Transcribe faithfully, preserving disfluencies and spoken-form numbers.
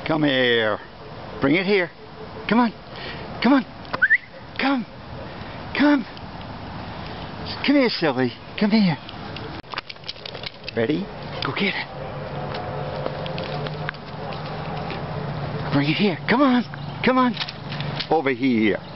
Come here. Bring it here. Come on. Come on. Come. Come. Come here, silly. Come here. Ready? Go get it. Bring it here. Come on. Come on. Over here.